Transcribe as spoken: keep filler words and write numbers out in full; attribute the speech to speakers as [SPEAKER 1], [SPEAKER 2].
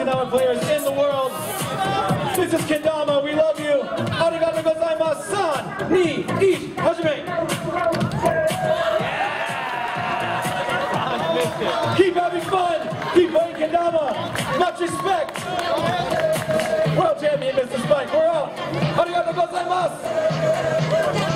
[SPEAKER 1] kendama players in the world. This is Kendama, we love you. Arigatou gozaimasu, san, ni, ichi, hajime. Keep having fun, keep playing kendama. Much respect. World champion, Mister Spike, we're out. Arigatou gozaimasu.